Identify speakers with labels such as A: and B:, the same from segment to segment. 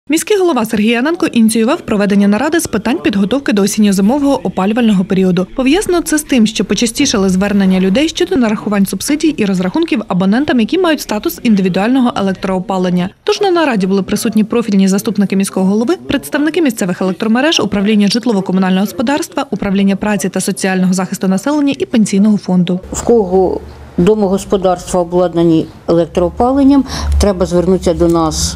A: Міський голова Сергій Яненко ініціював проведення наради з питань підготовки до осінньо-зимового опалювального періоду. Пов'язано це з тим, що почастішали звернення людей щодо нарахувань субсидій і розрахунків абонентам, які мають статус індивідуального електроопалення. Тож на нараді були присутні профільні заступники міського голови, представники місцевих електромереж, управління житлово-комунального господарства, управління праці та соціального захисту населення і пенсійного фонду.
B: В кого домогосподарства обладнані електроопаленням, треба звернутися до нас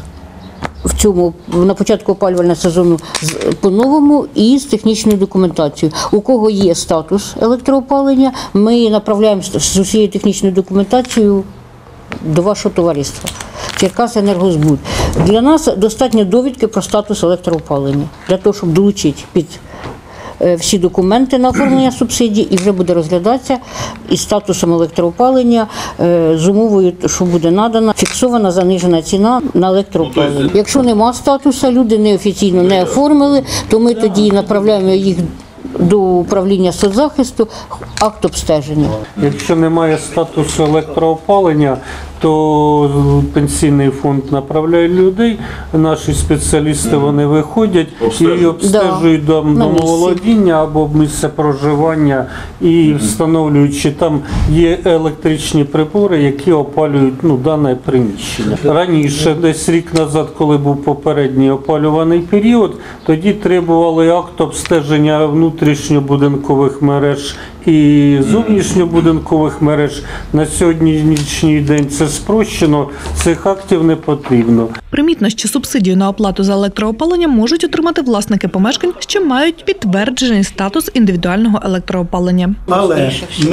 B: на початку опалювального сезону по-новому і з технічною документацією. У кого є статус електроопалення, ми направляємо з усією технічною документацією до вашого товариства. Черкасенергозбуд. Для нас достатньо довідки про статус електроопалення, для того, щоб долучити під всі документи на оформлення субсидій і вже буде розглядатися із статусом електроопалення, з умовою, що буде надана фіксована занижена ціна на електроопалення. Якщо нема статусу, люди неофіційно не оформили, то ми тоді направляємо їх до управління соцзахисту, акт обстеження.
C: Якщо немає статусу електроопалення, то пенсійний фонд направляє людей, наші спеціалісти вони виходять і обстежують домоволодіння або місце проживання і встановлюють, чи там є електричні прибори, які опалюють дане приміщення. Раніше, десь рік назад, коли був попередній опалюваний період, тоді требували акт обстеження внутрішньобудинкових мереж і зовнішньобудинкових мереж. На сьогоднішній день це спрощено, цих актів не потрібно.
A: Примітно, що субсидію на оплату за електроопалення можуть отримати власники помешкань, що мають підтверджений статус індивідуального електроопалення.
D: Але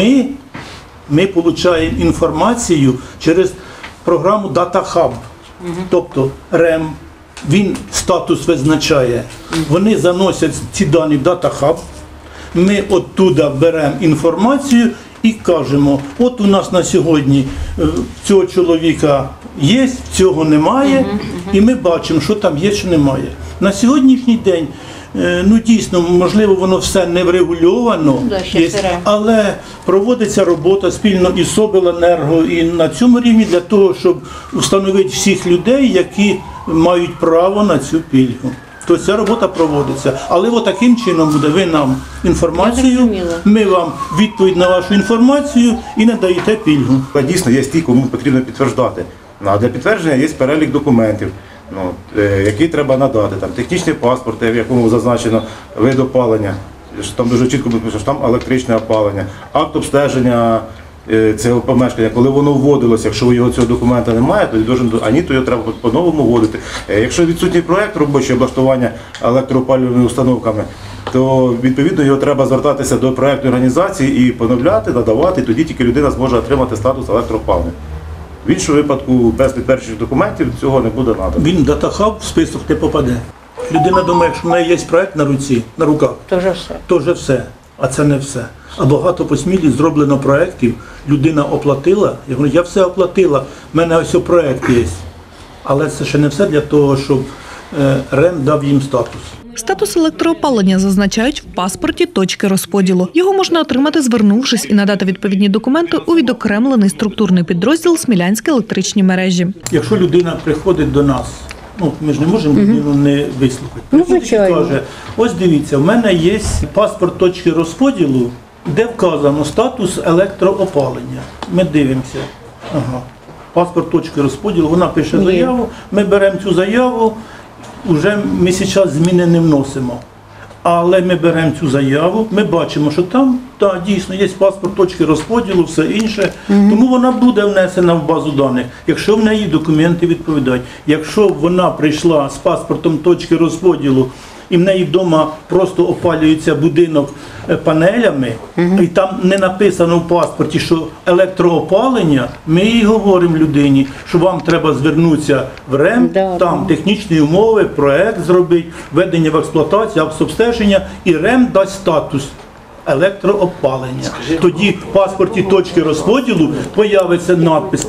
D: ми отримуємо інформацію через програму Data Hub, тобто РЕМ, він статус визначає. Вони заносять ці дані в Data Hub, ми оттуда беремо інформацію і кажемо, от у нас на сьогодні цього чоловіка є, цього немає, і ми бачимо, що там є, що немає. На сьогоднішній день, дійсно, можливо, воно все не врегульовано, але проводиться робота спільно із Обленерго і на цьому рівні для того, щоб встановити всіх людей, які мають право на цю пільгу. То ця робота проводиться. Але таким чином буде, ви нам інформацію, ми вам відповідь на вашу інформацію і надаєте пільгу.
E: Дійсно, є ті, кому потрібно підтверджати. А для підтвердження є перелік документів, які треба надати. Там технічний паспорт, в якому зазначено вид опалення, там дуже чітко написано, що там електричне опалення, акт обстеження цього помешкання, коли воно вводилося, якщо його цього документа немає, то його треба по-новому вводити. Якщо відсутній проєкт робочого облаштування електроопалювальними установками, то відповідно його треба звертатися до проєктної організації і поновляти, надавати, і тоді тільки людина зможе отримати статус електроопалення. В іншому випадку, без підтверджуючих документів, цього не буде надано.
D: Він в DataHub в список не попаде. Людина думає, що в неї є проєкт на руці, на руках. То вже все. А це не все. А багато по Смілі зроблено проєктів, людина оплатила, я говорю, я все оплатила, в мене ось проєкт є. Але це ще не все для того, щоб РЕМ дав їм статус.
A: Статус електроопалення зазначають в паспорті точки розподілу. Його можна отримати, звернувшись і надати відповідні документи у відокремлений структурний підрозділ «Смілянські електричні мережі».
D: Якщо людина приходить до нас, ми ж не можемо людину не вислухати. Приходить і каже, ось дивіться, в мене є паспорт точки розподілу, де вказано статус електроопалення. Ми дивимося. Паспорт точки розподілу, вона пише заяву, ми беремо цю заяву, вже ми зараз зміни не вносимо. Але ми беремо цю заяву, ми бачимо, що там дійсно є паспорт точки розподілу, все інше. Тому вона буде внесена в базу даних, якщо в неї документи відповідають. Якщо вона прийшла з паспортом точки розподілу, і в неї вдома просто опалюється будинок панелями, і там не написано в паспорті, що електроопалення, ми їй говоримо людині, що вам треба звернутися в РЕМ, там технічні умови, проєкт зробити, введення в експлуатацію, обстеження, і РЕМ дасть статус електроопалення. Тоді в паспорті точки розподілу появиться надпис